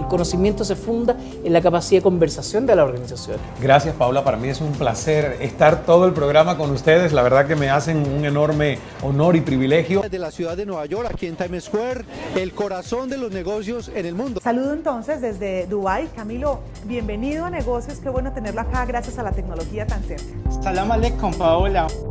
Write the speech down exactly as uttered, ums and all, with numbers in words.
conocimiento se funda en la capacidad de conversación de la organización. Gracias, Paula. Para mí es un placer estar todo el programa con ustedes. La verdad que me hacen un enorme honor y privilegio. Desde la ciudad de Nueva York, aquí en Times Square, el corazón de los negocios en el mundo. Saludo entonces desde Dubái. Camilo, bienvenido a Negocios. Qué bueno tenerlo acá gracias a la tecnología tan cerca. Salam aleikum, Paola.